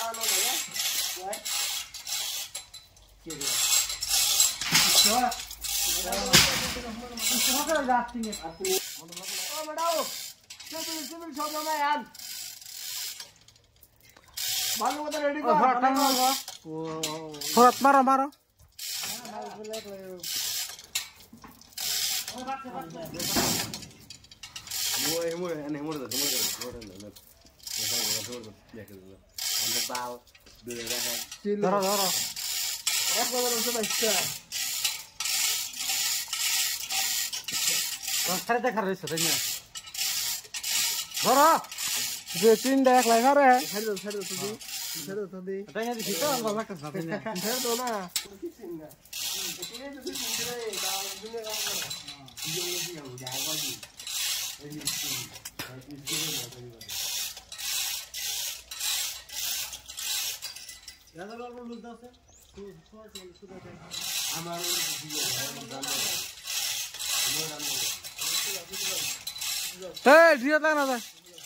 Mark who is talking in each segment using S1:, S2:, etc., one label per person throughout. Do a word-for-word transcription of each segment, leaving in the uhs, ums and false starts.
S1: मारो मारो ধরো ধরো সাড়ে দেখা রয়েছে তাই না ধরো যে তিন দেখ লাই মারে ছেড়ে দাও ছেড়ে দাও তুমি ছেড়ে দাও তুমি তাই না দিছি তো ভালো লাগতেছ না তাই না ছেড়ে দাও না কিছু না এই যদি সুন্দর এই দাও দিলে কাম করো এই যে এই যে যায় বাকি এই যে এই যে দাদা বাবু লুজ দাও তো ছোট ছোট ছোট আমার এই দিও তা না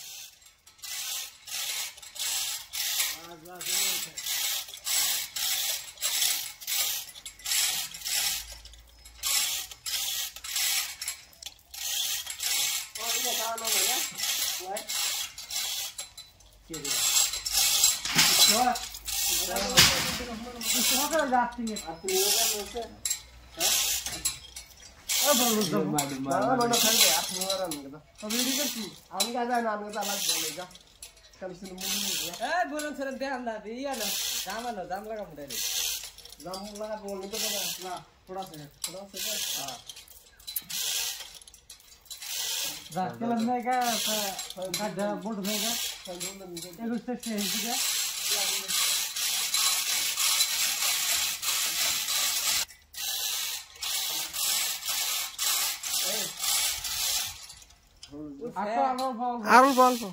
S1: আর অল্প অল্প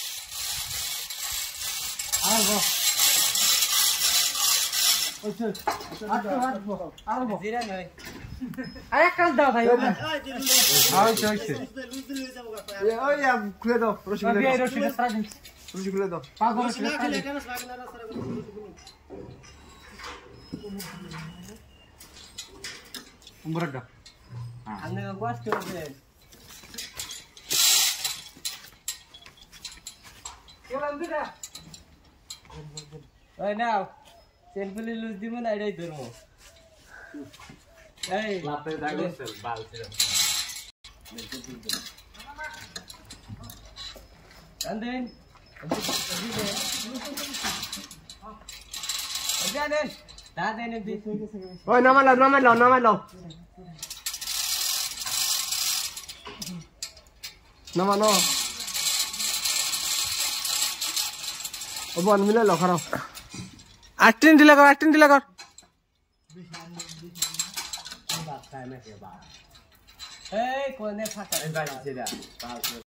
S1: খুলে দাও রশি খুলে দাও Oi now, selfie lose di mana ada itu mo? Hey, lapar dah gua sel bal sel. And then, okay then, dah then ini. Oi nama lo, nama lo, nama lo. Nama lo. वन मिले लो खराब आठटीन ढीला कर आठटीन ढीला कर ए कोने फाटा